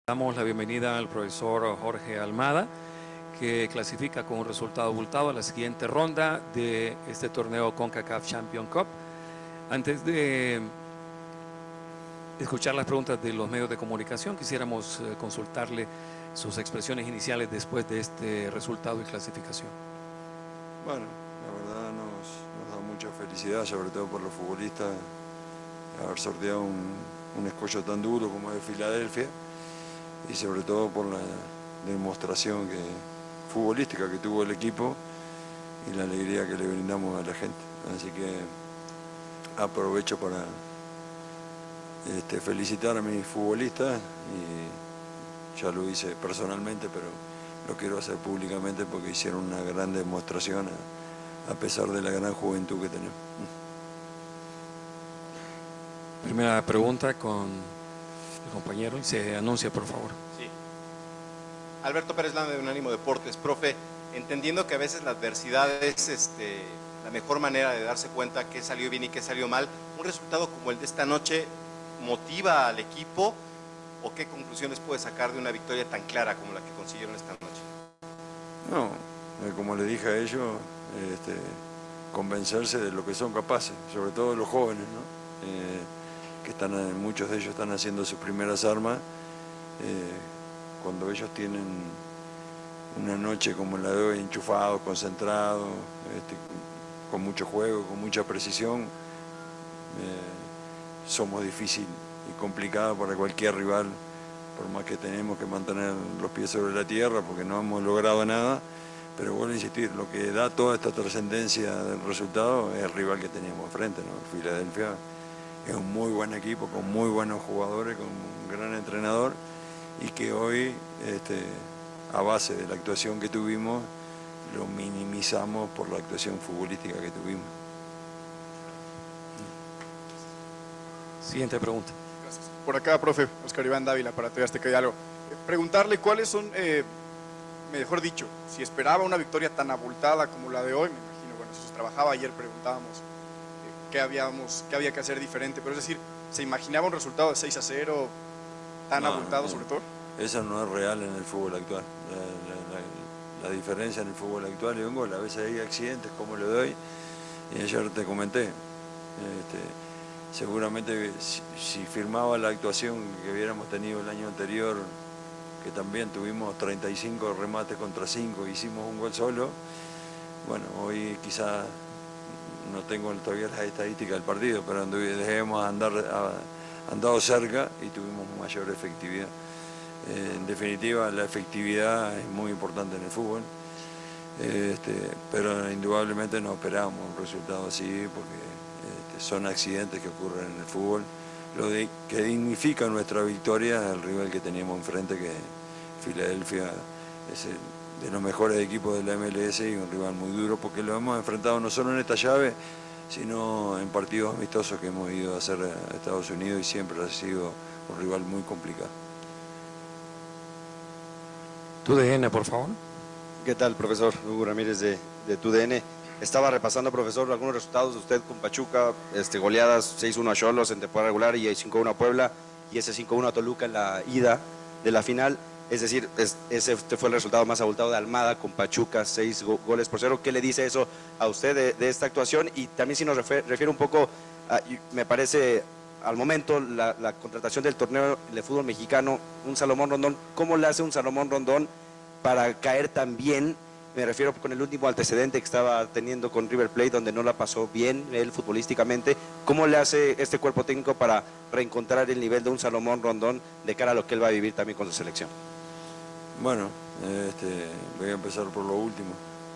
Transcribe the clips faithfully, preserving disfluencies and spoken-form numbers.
Damos la bienvenida al profesor Jorge Almada, que clasifica con un resultado abultado a la siguiente ronda de este torneo CONCACAF Champions Cup. Antes de escuchar las preguntas de los medios de comunicación, quisiéramos consultarle sus expresiones iniciales después de este resultado y clasificación. Bueno, la verdad nos, nos da mucha felicidad, sobre todo por los futbolistas, haber sorteado un, un escollo tan duro como es de Filadelfia, y sobre todo por la demostración que, futbolística que tuvo el equipo y la alegría que le brindamos a la gente. Así que aprovecho para este, felicitar a mis futbolistas, y ya lo hice personalmente, pero lo quiero hacer públicamente porque hicieron una gran demostración a, a pesar de la gran juventud que tenemos. Primera pregunta con el compañero y se anuncia, por favor. Sí. Alberto Pérez Landa, de Unánimo Deportes. Profe, entendiendo que a veces la adversidad es este, la mejor manera de darse cuenta qué salió bien y qué salió mal, ¿un resultado como el de esta noche motiva al equipo o qué conclusiones puede sacar de una victoria tan clara como la que consiguieron esta noche? No, eh, como le dije a ellos, este, convencerse de lo que son capaces, sobre todo los jóvenes, ¿no? Eh, que están, muchos de ellos están haciendo sus primeras armas. Eh, cuando ellos tienen una noche como la de hoy, enchufados, concentrados, este, con mucho juego, con mucha precisión, eh, somos difícil y complicado para cualquier rival, por más que tenemos que mantener los pies sobre la tierra porque no hemos logrado nada. Pero vuelvo a insistir, lo que da toda esta trascendencia del resultado es el rival que teníamos enfrente, ¿no? Filadelfia es un muy buen equipo, con muy buenos jugadores, con un gran entrenador, y que hoy, este, a base de la actuación que tuvimos, lo minimizamos por la actuación futbolística que tuvimos. Siguiente pregunta. Gracias. Por acá, profe, Oscar Iván Dávila, para T V Azteca Diálogo. Eh, preguntarle cuáles son, eh, mejor dicho, si esperaba una victoria tan abultada como la de hoy. Me imagino, bueno, si se trabajaba ayer, preguntábamos eh, qué, habíamos, qué había que hacer diferente, pero es decir, ¿se imaginaba un resultado de seis a cero tan no, abultado no, sobre todo? Eso no es real en el fútbol actual. La, la, la, la diferencia en el fútbol actual y un gol, a veces hay accidentes como lo de hoy, y ayer te comenté, este, seguramente si, si firmaba la actuación que hubiéramos tenido el año anterior, que también tuvimos treinta y cinco remates contra cinco, hicimos un gol solo, bueno, hoy quizás no tengo todavía las estadísticas del partido, pero dejemos andar a, andado cerca y tuvimos mayor efectividad. Eh, en definitiva, la efectividad es muy importante en el fútbol, eh, este, pero indudablemente no esperábamos un resultado así porque este, son accidentes que ocurren en el fútbol. Lo de, que dignifica nuestra victoria es el rival que teníamos enfrente, que Filadelfia es el, de los mejores equipos de la M L S y un rival muy duro, porque lo hemos enfrentado no solo en esta llave, sino en partidos amistosos que hemos ido a hacer a Estados Unidos, y siempre ha sido un rival muy complicado. T U D N, por favor. ¿Qué tal, profesor? Hugo Ramírez de, de T U D N. Estaba repasando, profesor, algunos resultados de usted con Pachuca, este, goleadas seis uno a Xolos en temporada regular y cinco uno a Puebla, y ese cinco uno a Toluca en la ida de la final. Es decir, es, ese fue el resultado más abultado de Almada con Pachuca, seis go goles por cero. ¿Qué le dice eso a usted de, de esta actuación? Y también si nos refiere, refiere un poco, a, me parece, al momento, la, la contratación del torneo de fútbol mexicano, un Salomón Rondón, ¿cómo le hace un Salomón Rondón para caer tan bien? Me refiero con el último antecedente que estaba teniendo con River Plate, donde no la pasó bien él futbolísticamente. ¿Cómo le hace este cuerpo técnico para reencontrar el nivel de un Salomón Rondón de cara a lo que él va a vivir también con su selección? Bueno, este, voy a empezar por lo último.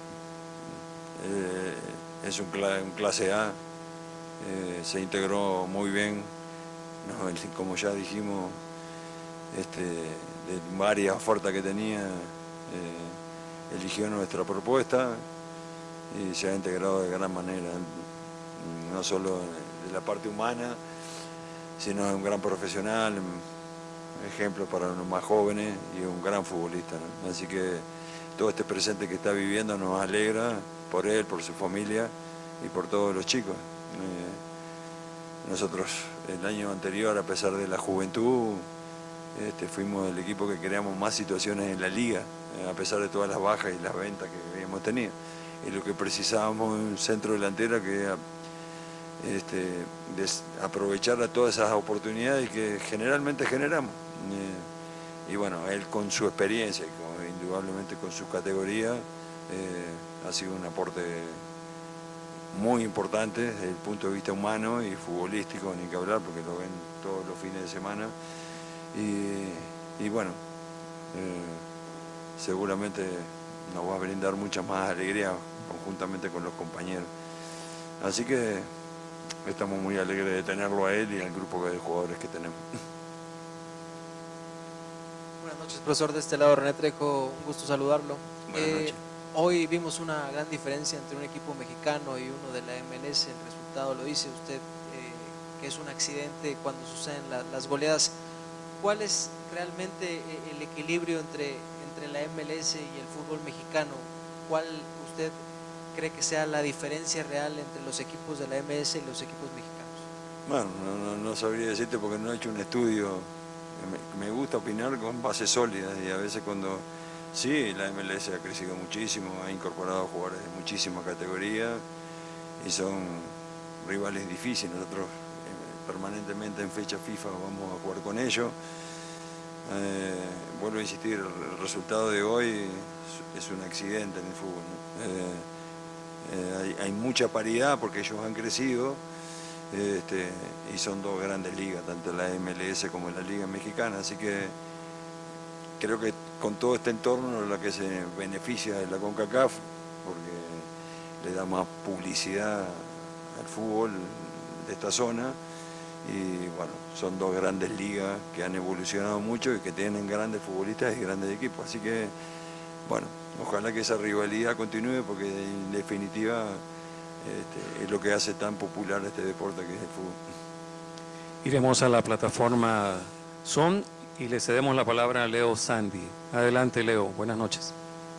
Eh, es un, cla un clase A, eh, se integró muy bien, no, como ya dijimos, este, de varias ofertas que tenía, eh, eligió nuestra propuesta y se ha integrado de gran manera, no solo de la parte humana, sino es un gran profesional, ejemplo para los más jóvenes y un gran futbolista, ¿no? Así que todo este presente que está viviendo nos alegra por él, por su familia y por todos los chicos. Eh, nosotros el año anterior, a pesar de la juventud, este, fuimos el equipo que creamos más situaciones en la liga, eh, a pesar de todas las bajas y las ventas que habíamos tenido. Y lo que precisábamos en un centro delantero que este, aprovechar a todas esas oportunidades que generalmente generamos. Eh, y bueno, él con su experiencia y con, indudablemente con su categoría eh, ha sido un aporte muy importante desde el punto de vista humano y futbolístico, ni que hablar, porque lo ven todos los fines de semana. Y, y bueno, eh, seguramente nos va a brindar mucha más alegría conjuntamente con los compañeros. Así que estamos muy alegres de tenerlo a él y al grupo de jugadores que tenemos. Buenas noches, profesor. De este lado, René Trejo, un gusto saludarlo. Buenas eh, noches. Hoy vimos una gran diferencia entre un equipo mexicano y uno de la M L S. El resultado lo dice usted, eh, que es un accidente cuando suceden la, las goleadas. ¿Cuál es realmente el equilibrio entre, entre la M L S y el fútbol mexicano? ¿Cuál usted cree que sea la diferencia real entre los equipos de la M L S y los equipos mexicanos? Bueno, no, no, no sabría decirte porque no he hecho un estudio. Me, me gusta opinar con bases sólidas y a veces cuando... Sí, la M L S ha crecido muchísimo, ha incorporado jugadores de muchísima categoría y son rivales difíciles. Nosotros eh, permanentemente en fecha FIFA vamos a jugar con ellos. Eh, vuelvo a insistir, el resultado de hoy es, es un accidente en el fútbol, ¿no? Eh, eh, hay, hay mucha paridad porque ellos han crecido este, y son dos grandes ligas, tanto la M L S como la Liga Mexicana, así que creo que con todo este entorno la que se beneficia de la CONCACAF porque le da más publicidad al fútbol de esta zona y bueno, son dos grandes ligas que han evolucionado mucho y que tienen grandes futbolistas y grandes equipos, así que bueno, ojalá que esa rivalidad continúe porque en definitiva este, es lo que hace tan popular este deporte que es el fútbol. Iremos a la plataforma Zoom y le cedemos la palabra a Leo Sandy. Adelante, Leo. Buenas noches.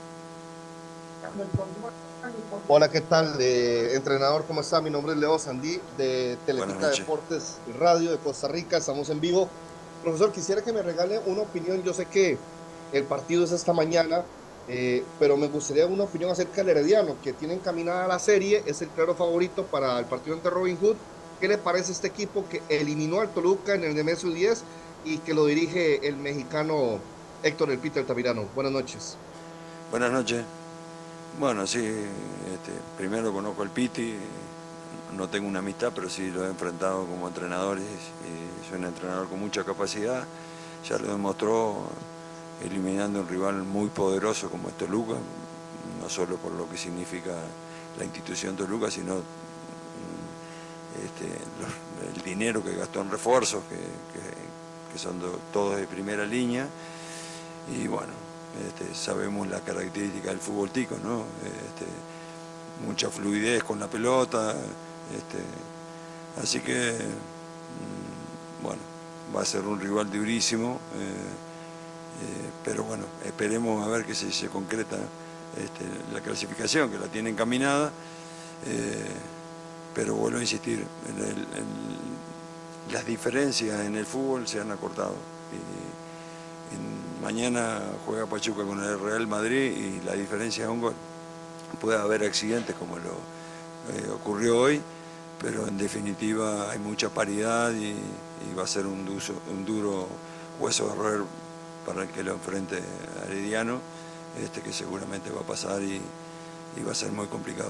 Hola, ¿qué tal? Eh, entrenador, ¿cómo está? Mi nombre es Leo Sandy, de Teletica Deportes Radio de Costa Rica. Estamos en vivo. Profesor, quisiera que me regale una opinión. Yo sé que el partido es esta mañana, eh, pero me gustaría una opinión acerca del Herediano, que tiene encaminada la serie, es el claro favorito para el partido ante Robin Hood. ¿Qué le parece este equipo que eliminó al Toluca en el Nemesio diez y que lo dirige el mexicano Héctor El Pita Altamirano? Buenas noches. Buenas noches. Bueno, sí, este, primero conozco al Piti, no tengo una amistad, pero sí lo he enfrentado como entrenador y, y soy un entrenador con mucha capacidad. Ya lo demostró eliminando un rival muy poderoso como es Toluca, no solo por lo que significa la institución Toluca, sino este, los, el dinero que gastó en refuerzos, que, que, que son do, todos de primera línea, y bueno, este, sabemos la característica del fútbol tico, ¿no? Este, mucha fluidez con la pelota, este, así que, bueno, va a ser un rival durísimo, eh, eh, pero bueno, esperemos a ver que se, se concreta este, la clasificación, que la tiene encaminada, eh, pero vuelvo a insistir, en el, en las diferencias en el fútbol se han acortado. Y, en, mañana juega Pachuca con el Real Madrid y la diferencia es un gol. Puede haber accidentes como lo eh, ocurrió hoy, pero en definitiva hay mucha paridad y, y va a ser un, duso, un duro hueso de roer para el que lo enfrente a Herediano, este, que seguramente va a pasar y, y va a ser muy complicado.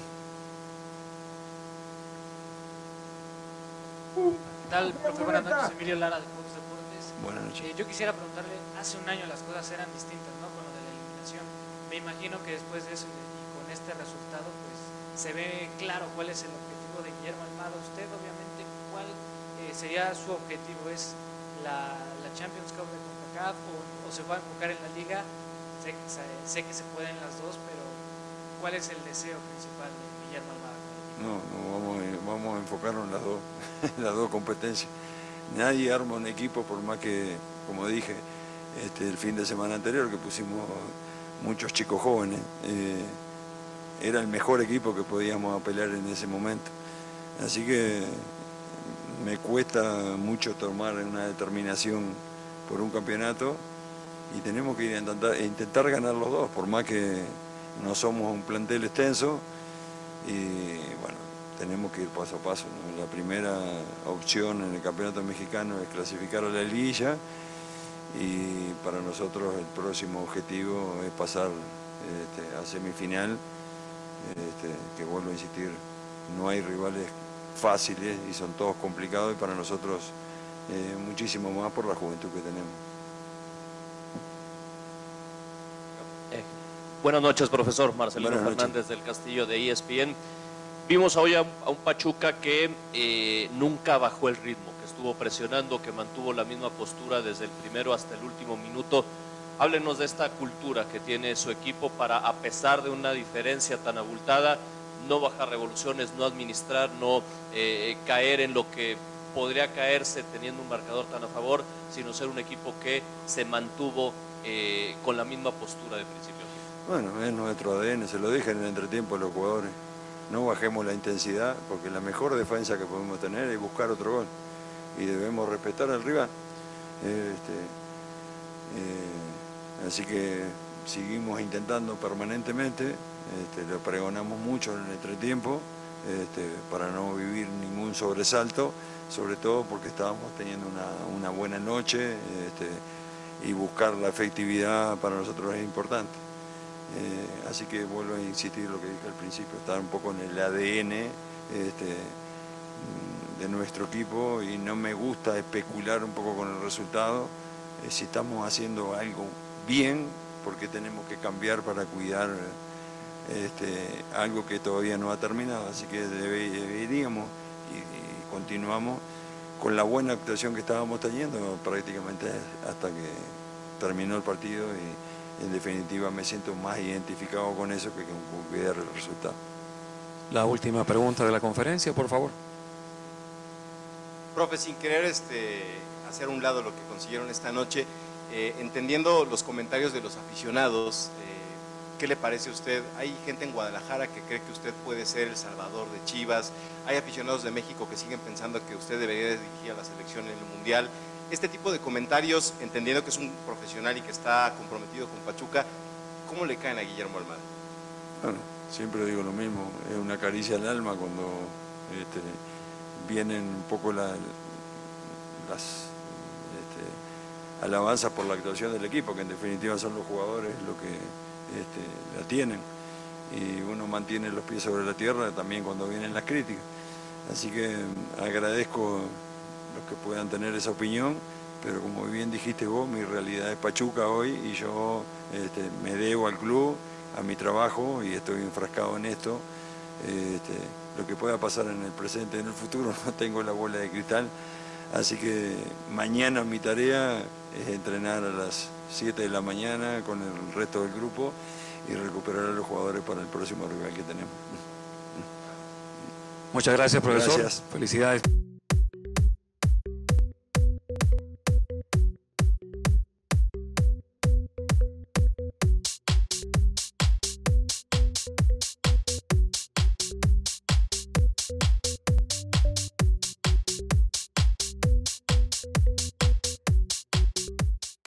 ¿Qué tal, profe? Buenas noches, Emilio Lara de Fox Deportes. Buenas noches. Eh, yo quisiera preguntarle, hace un año las cosas eran distintas, ¿no? Con lo de la eliminación. Me imagino que después de eso y con este resultado, pues se ve claro cuál es el objetivo de Guillermo Almada. Usted, obviamente, ¿cuál eh, sería su objetivo? ¿Es la, la Champions Cup de CONCACAF o, o se va a enfocar en la Liga? Sé, sé, sé que se pueden las dos, pero ¿cuál es el deseo principal de Guillermo Almada? No, no vamos, a, vamos a enfocarnos en las dos, en las dos competencias. Nadie arma un equipo por más que, como dije, este, el fin de semana anterior que pusimos muchos chicos jóvenes, eh, era el mejor equipo que podíamos pelear en ese momento. Así que me cuesta mucho tomar una determinación por un campeonato y tenemos que ir a intentar, intentar ganar los dos, por más que no somos un plantel extenso y bueno, tenemos que ir paso a paso, ¿no? La primera opción en el campeonato mexicano es clasificar a la liguilla y para nosotros el próximo objetivo es pasar este, a semifinal, este, que vuelvo a insistir, no hay rivales fáciles y son todos complicados y para nosotros eh, muchísimo más por la juventud que tenemos. Eh, buenas noches, profesor. Marcelino Buenas Fernández noches. del Castillo de E S P N. Vimos hoy a un, a un Pachuca que eh, nunca bajó el ritmo, que estuvo presionando, que mantuvo la misma postura desde el primero hasta el último minuto. Háblenos de esta cultura que tiene su equipo para, a pesar de una diferencia tan abultada, no bajar revoluciones, no administrar, no eh, caer en lo que podría caerse teniendo un marcador tan a favor, sino ser un equipo que se mantuvo eh, con la misma postura de principio. Bueno, es nuestro A D N, se lo dije en el entretiempo a los jugadores. No bajemos la intensidad, porque la mejor defensa que podemos tener es buscar otro gol. Y debemos respetar al rival. Este, eh, así que seguimos intentando permanentemente, este, lo pregonamos mucho en el entretiempo, este, para no vivir ningún sobresalto, sobre todo porque estábamos teniendo una, una buena noche, este, y buscar la efectividad para nosotros es importante. Eh, así que vuelvo a insistir lo que dije al principio, estar un poco en el A D N este, de nuestro equipo y no me gusta especular un poco con el resultado. Eh, si estamos haciendo algo bien, porque tenemos que cambiar para cuidar este, algo que todavía no ha terminado, así que debe, deberíamos y, y continuamos con la buena actuación que estábamos teniendo prácticamente hasta que terminó el partido y en definitiva me siento más identificado con eso que con cuidar el resultado. La última pregunta de la conferencia, por favor. Profe, sin querer este, hacer a un lado lo que consiguieron esta noche, eh, entendiendo los comentarios de los aficionados, eh, ¿qué le parece a usted? Hay gente en Guadalajara que cree que usted puede ser el salvador de Chivas, hay aficionados de México que siguen pensando que usted debería dirigir a la selección en el Mundial. Este tipo de comentarios, entendiendo que es un profesional y que está comprometido con Pachuca, ¿cómo le caen a Guillermo Almada? Bueno, siempre digo lo mismo, es una caricia al alma cuando este, vienen un poco la, las este, alabanzas por la actuación del equipo, que en definitiva son los jugadores los que este, la tienen, y uno mantiene los pies sobre la tierra también cuando vienen las críticas. Así que agradezco los que puedan tener esa opinión, pero como bien dijiste vos, mi realidad es Pachuca hoy y yo este, me debo al club, a mi trabajo y estoy enfrascado en esto. Este, lo que pueda pasar en el presente y en el futuro no tengo la bola de cristal, así que mañana mi tarea es entrenar a las siete de la mañana con el resto del grupo y recuperar a los jugadores para el próximo rival que tenemos. Muchas gracias, profesor. Gracias. Felicidades.